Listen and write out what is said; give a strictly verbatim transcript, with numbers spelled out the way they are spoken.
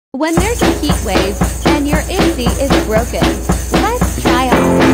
When there's a heat wave and your A C is broken, let's try out